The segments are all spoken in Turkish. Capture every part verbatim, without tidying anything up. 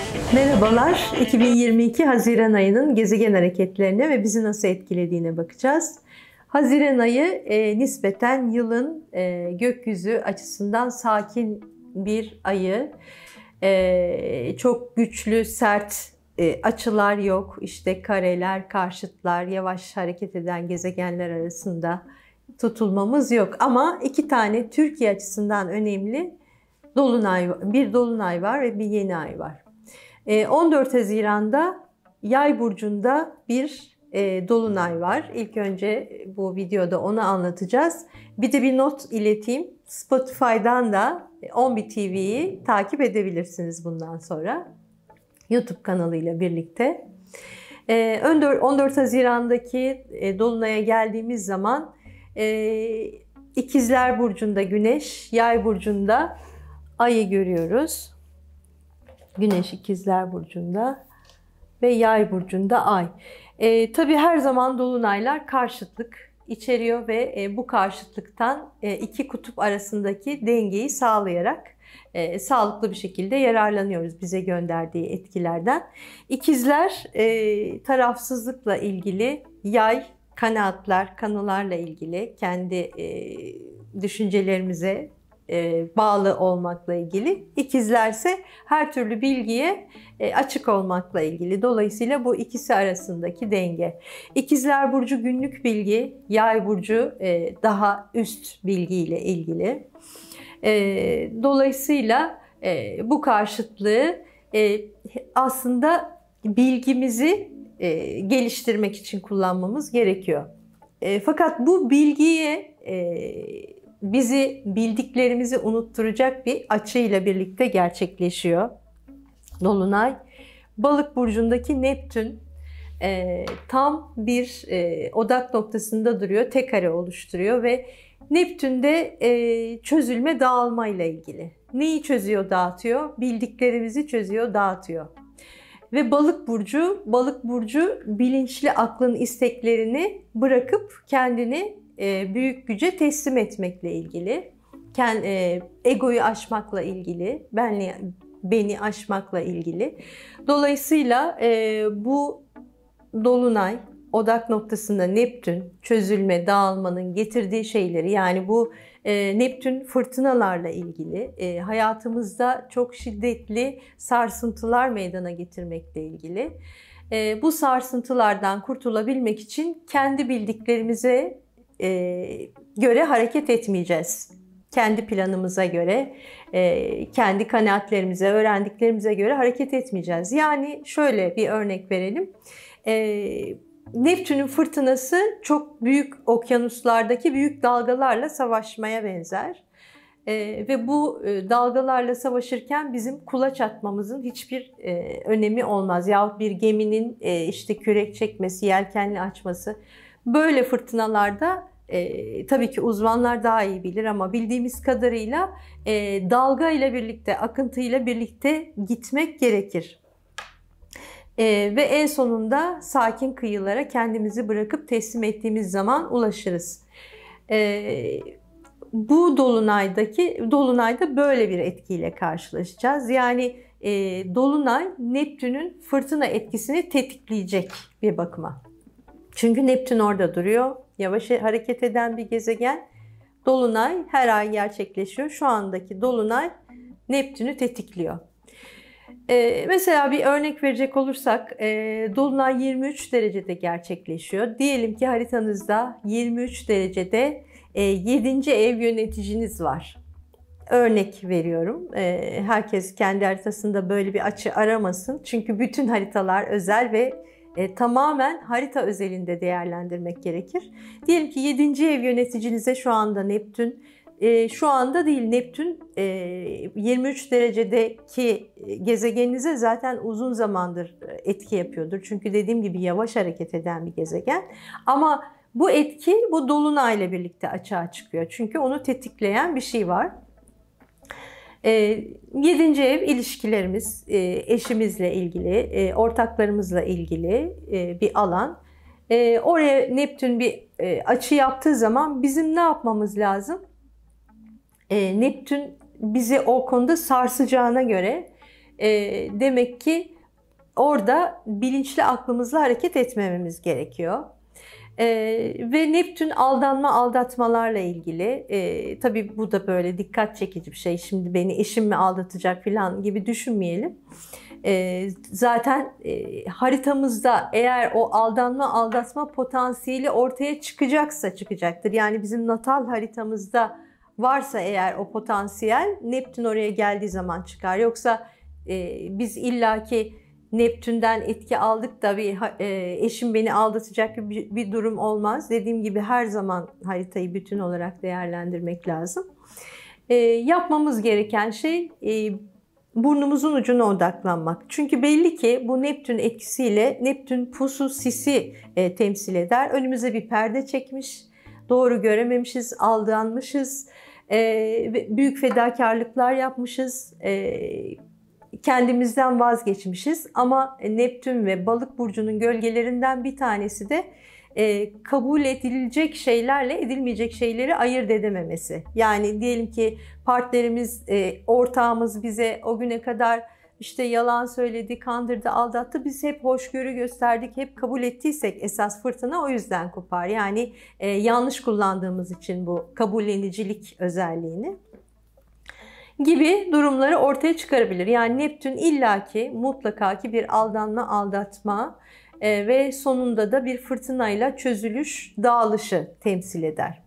Merhabalar, iki bin yirmi iki Haziran ayının gezegen hareketlerine ve bizi nasıl etkilediğine bakacağız. Haziran ayı e, nispeten yılın e, gökyüzü açısından sakin bir ayı. E, çok güçlü, sert e, açılar yok. İşte kareler, karşıtlar, yavaş hareket eden gezegenler arasında tutulmamız yok. Ama iki tane Türkiye açısından önemli dolunay, bir dolunay var ve bir yeni ay var. on dört Haziran'da Yay burcunda bir e, dolunay var. İlk önce bu videoda onu anlatacağız. Bir de bir not ileteyim. Spotify'dan da on bir T V'yi takip edebilirsiniz bundan sonra. YouTube kanalıyla birlikte. E, on dört Haziran'daki e, dolunaya geldiğimiz zaman e, İkizler burcunda Güneş, Yay burcunda Ay'ı görüyoruz. Güneş İkizler burcunda ve Yay burcunda Ay. E, tabii her zaman dolunaylar karşıtlık içeriyor ve e, bu karşıtlıktan e, iki kutup arasındaki dengeyi sağlayarak e, sağlıklı bir şekilde yararlanıyoruz bize gönderdiği etkilerden. İkizler e, tarafsızlıkla ilgili, Yay kanaatlar, kanılarla ilgili, kendi e, düşüncelerimize bağlı olmakla ilgili. İkizlerse her türlü bilgiye açık olmakla ilgili. Dolayısıyla bu ikisi arasındaki denge. İkizler burcu günlük bilgi, Yay burcu daha üst bilgiyle ilgili. Dolayısıyla bu karşıtlığı aslında bilgimizi geliştirmek için kullanmamız gerekiyor. Fakat bu bilgiye bizi bildiklerimizi unutturacak bir açıyla birlikte gerçekleşiyor dolunay. Balık burcundaki Neptün e, tam bir e, odak noktasında duruyor, tek kare oluşturuyor ve Neptün'de e, çözülme dağılma ile ilgili. Neyi çözüyor, dağıtıyor? Bildiklerimizi çözüyor, dağıtıyor. Ve Balık burcu, Balık burcu bilinçli aklın isteklerini bırakıp kendini büyük güce teslim etmekle ilgili, egoyu aşmakla ilgili, benli, beni aşmakla ilgili. Dolayısıyla bu dolunay odak noktasında Neptün, çözülme, dağılmanın getirdiği şeyleri, yani bu Neptün fırtınalarla ilgili, hayatımızda çok şiddetli sarsıntılar meydana getirmekle ilgili. Bu sarsıntılardan kurtulabilmek için kendi bildiklerimize göre hareket etmeyeceğiz. Kendi planımıza göre, kendi kanaatlerimize, öğrendiklerimize göre hareket etmeyeceğiz. Yani şöyle bir örnek verelim. Neptün'ün fırtınası çok büyük okyanuslardaki büyük dalgalarla savaşmaya benzer. Ve bu dalgalarla savaşırken bizim kulaç atmamızın hiçbir önemi olmaz. Yahut bir geminin işte kürek çekmesi, yelkenli açması. Böyle fırtınalarda e, tabii ki uzmanlar daha iyi bilir ama bildiğimiz kadarıyla e, dalga ile birlikte, akıntı ile birlikte gitmek gerekir. E, ve en sonunda sakin kıyılara kendimizi bırakıp teslim ettiğimiz zaman ulaşırız. E, bu dolunaydaki dolunayda böyle bir etkiyle karşılaşacağız. Yani e, dolunay Neptün'ün fırtına etkisini tetikleyecek bir bakıma. Çünkü Neptün orada duruyor. Yavaş hareket eden bir gezegen. Dolunay her ay gerçekleşiyor. Şu andaki dolunay Neptün'ü tetikliyor. Ee, mesela bir örnek verecek olursak e, dolunay yirmi üç derecede gerçekleşiyor. Diyelim ki haritanızda yirmi üç derecede e, yedinci ev yöneticiniz var. Örnek veriyorum. E, herkes kendi haritasında böyle bir açı aramasın. Çünkü bütün haritalar özel ve E, tamamen harita özelinde değerlendirmek gerekir. Diyelim ki yedinci ev yöneticinize şu anda Neptün, e, şu anda değil Neptün e, yirmi üç derecedeki gezegeninize zaten uzun zamandır etki yapıyordur. Çünkü dediğim gibi yavaş hareket eden bir gezegen. Ama bu etki bu dolunayla birlikte açığa çıkıyor. Çünkü onu tetikleyen bir şey var. Yedinci ev ilişkilerimiz, eşimizle ilgili, ortaklarımızla ilgili bir alan. Oraya Neptün bir açı yaptığı zaman bizim ne yapmamız lazım? Neptün bizi o konuda sarsacağına göre e, demek ki orada bilinçli aklımızla hareket etmememiz gerekiyor. Ee, ve Neptün aldanma aldatmalarla ilgili. Ee, tabii bu da böyle dikkat çekici bir şey. Şimdi beni eşim mi aldatacak falan gibi düşünmeyelim. Ee, zaten e, haritamızda eğer o aldanma aldatma potansiyeli ortaya çıkacaksa çıkacaktır. Yani bizim natal haritamızda varsa eğer o potansiyel, Neptün oraya geldiği zaman çıkar. Yoksa e, biz illaki Neptün'den etki aldık da bir e, eşim beni aldatacak bir, bir durum olmaz. Dediğim gibi her zaman haritayı bütün olarak değerlendirmek lazım. E, yapmamız gereken şey e, burnumuzun ucuna odaklanmak. Çünkü belli ki bu Neptün etkisiyle Neptün pusu sisi e, temsil eder. Önümüze bir perde çekmiş, doğru görememişiz, aldanmışız, e, büyük fedakarlıklar yapmışız. E, Kendimizden vazgeçmişiz ama Neptün ve Balık burcunun gölgelerinden bir tanesi de e, kabul edilecek şeylerle edilmeyecek şeyleri ayırt edememesi. Yani diyelim ki partnerimiz, e, ortağımız bize o güne kadar işte yalan söyledi, kandırdı, aldattı. Biz hep hoşgörü gösterdik, hep kabul ettiysek esas fırtına o yüzden kopar. Yani e, yanlış kullandığımız için bu kabullenicilik özelliğini gibi durumları ortaya çıkarabilir. Yani Neptün illaki mutlaka ki bir aldanma, aldatma e, ve sonunda da bir fırtınayla çözülüş, dağılışı temsil eder.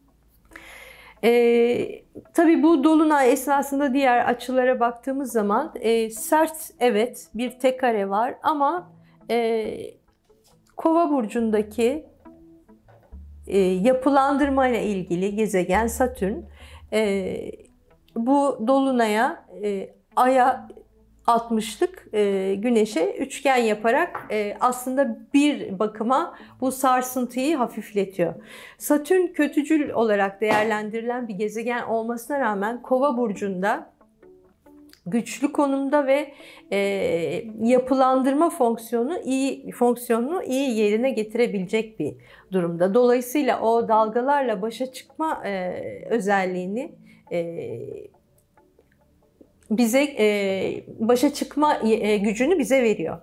E, tabii bu dolunay esnasında diğer açılara baktığımız zaman e, sert, evet, bir tek kare var ama e, Kova burcundaki e, yapılandırma ile ilgili gezegen Satürn e, bu dolunaya, e, Ay'a altmışlık, e, Güneş'e üçgen yaparak e, aslında bir bakıma bu sarsıntıyı hafifletiyor. Satürn kötücül olarak değerlendirilen bir gezegen olmasına rağmen Kova burcunda güçlü konumda ve e, yapılandırma fonksiyonu iyi fonksiyonunu iyi yerine getirebilecek bir durumda. Dolayısıyla o dalgalarla başa çıkma e, özelliğini bize başa çıkma gücünü bize veriyor.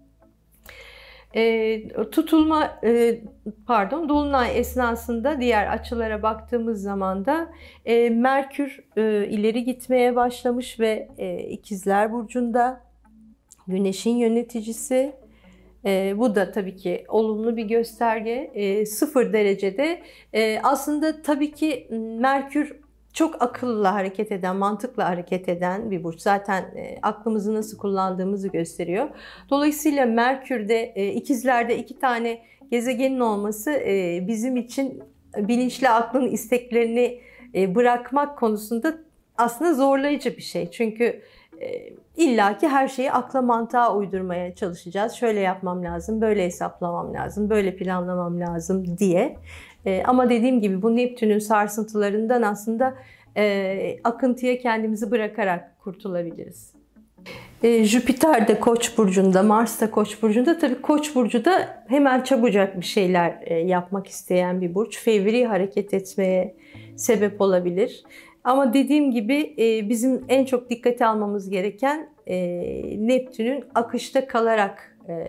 Tutulma pardon dolunay esnasında diğer açılara baktığımız zaman da Merkür ileri gitmeye başlamış ve İkizler burcunda Güneş'in yöneticisi. Bu da tabii ki olumlu bir gösterge. Sıfır derecede aslında tabii ki Merkür çok akılla hareket eden, mantıkla hareket eden bir burç. Zaten e, aklımızı nasıl kullandığımızı gösteriyor. Dolayısıyla Merkür'de, e, ikizlerde iki tane gezegenin olması e, bizim için bilinçli aklın isteklerini e, bırakmak konusunda aslında zorlayıcı bir şey. Çünkü e, illaki her şeyi akla mantığa uydurmaya çalışacağız. Şöyle yapmam lazım, böyle hesaplamam lazım, böyle planlamam lazım diye. E, ama dediğim gibi bu Neptün'ün sarsıntılarından aslında e, akıntıya kendimizi bırakarak kurtulabiliriz. E, Jüpiter de Koç burcunda, Mars da Koç burcunda. Tabii Koç burcu da hemen çabucak bir şeyler e, yapmak isteyen bir burç. Fevri hareket etmeye sebep olabilir. Ama dediğim gibi e, bizim en çok dikkate almamız gereken e, Neptün'ün akışta kalarak e,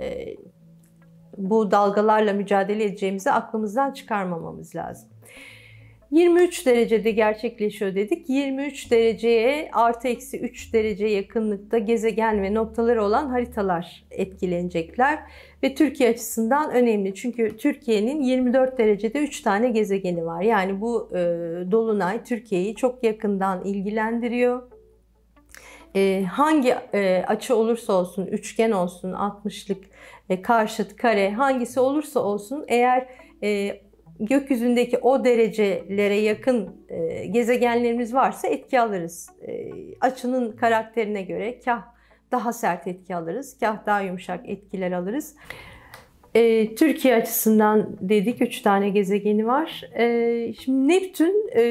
bu dalgalarla mücadele edeceğimizi aklımızdan çıkarmamamız lazım. yirmi üç derecede gerçekleşiyor dedik. yirmi üç dereceye artı eksi üç derece yakınlıkta gezegen ve noktaları olan haritalar etkilenecekler. Ve Türkiye açısından önemli. Çünkü Türkiye'nin yirmi dört derecede üç tane gezegeni var. Yani bu e, dolunay Türkiye'yi çok yakından ilgilendiriyor. E, hangi e, açı olursa olsun, üçgen olsun, altmışlık, e, karşıt, kare hangisi olursa olsun eğer e, gökyüzündeki o derecelere yakın e, gezegenlerimiz varsa etki alırız. E, açının karakterine göre kah daha sert etki alırız, kah daha yumuşak etkiler alırız. E, Türkiye açısından dedik üç tane gezegeni var. E, şimdi Neptün e,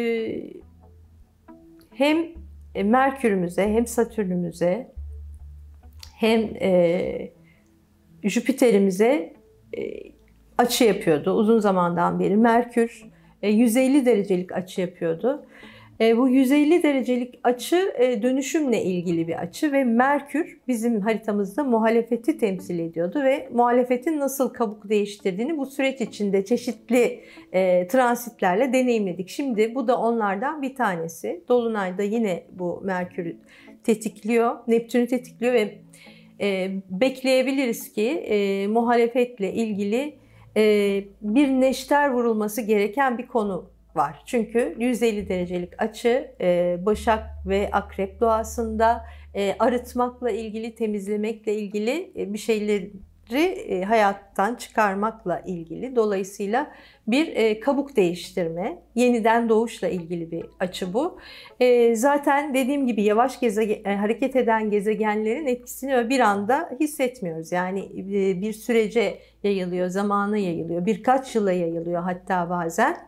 hem Merkür'ümüze hem Satürn'ümüze hem e, Jüpiter'imize e, açı yapıyordu uzun zamandan beri. Merkür e, yüz elli derecelik açı yapıyordu. E, bu yüz elli derecelik açı e, dönüşümle ilgili bir açı ve Merkür bizim haritamızda muhalefeti temsil ediyordu ve muhalefetin nasıl kabuk değiştirdiğini bu süreç içinde çeşitli e, transitlerle deneyimledik. Şimdi bu da onlardan bir tanesi. Dolunayda yine bu Merkür'ü tetikliyor, Neptün'ü tetikliyor ve e, bekleyebiliriz ki e, muhalefetle ilgili e, bir neşter vurulması gereken bir konu var. Çünkü yüz elli derecelik açı e, Başak ve Akrep doğasında e, arıtmakla ilgili, temizlemekle ilgili e, bir şeyleri e, hayattan çıkarmakla ilgili. Dolayısıyla bir e, kabuk değiştirme, yeniden doğuşla ilgili bir açı bu. E, zaten dediğim gibi yavaş gezegen, e, hareket eden gezegenlerin etkisini bir anda hissetmiyoruz. Yani e, bir sürece yayılıyor, zamana yayılıyor, birkaç yıla yayılıyor hatta bazen.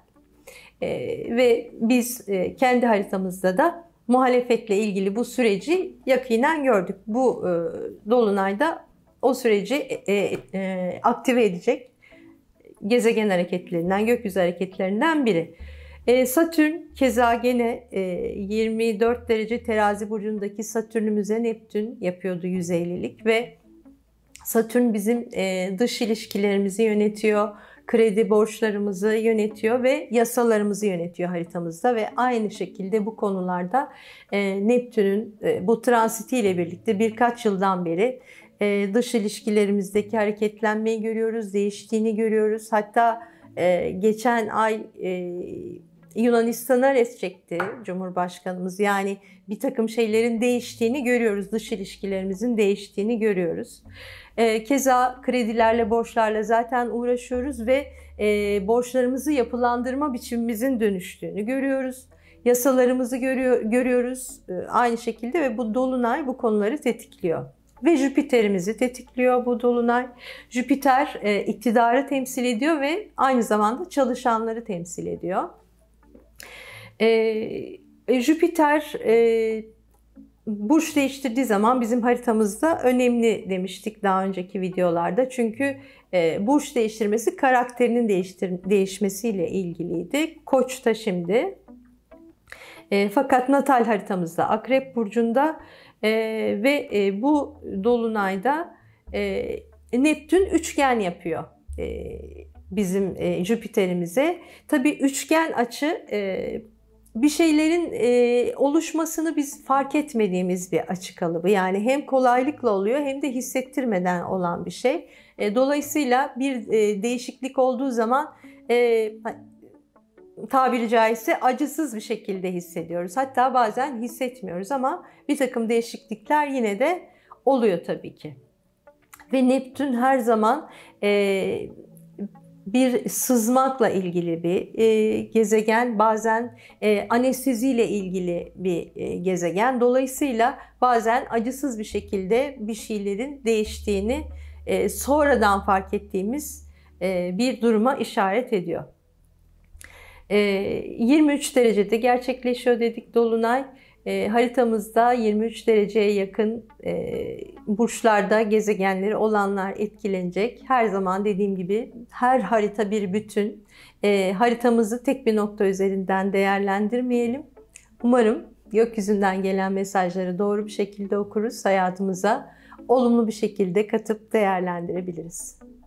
Ee, ve biz e, kendi haritamızda da muhalefetle ilgili bu süreci yakinen gördük. Bu e, dolunayda o süreci e, e, aktive edecek gezegen hareketlerinden, gökyüzü hareketlerinden biri. E, Satürn keza gene e, yirmi dört derece terazi burcundaki Satürn'ümüze Neptün yapıyordu yüz ellilik ve Satürn bizim e, dış ilişkilerimizi yönetiyor, kredi borçlarımızı yönetiyor ve yasalarımızı yönetiyor haritamızda ve aynı şekilde bu konularda e, Neptün'ün e, bu transitiyle birlikte birkaç yıldan beri e, dış ilişkilerimizdeki hareketlenmeyi görüyoruz, değiştiğini görüyoruz. Hatta e, geçen ay e, Yunanistan'a res çekti Cumhurbaşkanımız. Yani bir takım şeylerin değiştiğini görüyoruz, dış ilişkilerimizin değiştiğini görüyoruz. Keza kredilerle, borçlarla zaten uğraşıyoruz ve borçlarımızı yapılandırma biçimimizin dönüştüğünü görüyoruz. Yasalarımızı görüyor, görüyoruz aynı şekilde ve bu dolunay bu konuları tetikliyor. Ve Jüpiter'imizi tetikliyor bu dolunay. Jüpiter iktidarı temsil ediyor ve aynı zamanda çalışanları temsil ediyor. Jüpiter burç değiştirdiği zaman bizim haritamızda önemli demiştik daha önceki videolarda. Çünkü e, burç değiştirmesi karakterinin değiştir değişmesiyle ilgiliydi. Koç'ta şimdi. E, fakat natal haritamızda Akrep burcunda e, ve e, bu dolunayda e, Neptün üçgen yapıyor e, bizim e, Jüpiter'imize. Tabii üçgen açı e, bir şeylerin e, oluşmasını biz fark etmediğimiz bir açı kalıbı. Yani hem kolaylıkla oluyor hem de hissettirmeden olan bir şey. E, dolayısıyla bir e, değişiklik olduğu zaman e, tabiri caizse acısız bir şekilde hissediyoruz. Hatta bazen hissetmiyoruz ama bir takım değişiklikler yine de oluyor tabii ki. Ve Neptün her zaman e, bir sızmakla ilgili bir e, gezegen, bazen e, anesteziyle ilgili bir e, gezegen. Dolayısıyla bazen acısız bir şekilde bir şeylerin değiştiğini e, sonradan fark ettiğimiz e, bir duruma işaret ediyor. E, yirmi üç derecede gerçekleşiyor dedik dolunay. E, haritamızda yirmi üç dereceye yakın e, burçlarda gezegenleri olanlar etkilenecek. Her zaman dediğim gibi her harita bir bütün. E, haritamızı tek bir nokta üzerinden değerlendirmeyelim. Umarım gökyüzünden gelen mesajları doğru bir şekilde okuruz, hayatımıza olumlu bir şekilde katıp değerlendirebiliriz.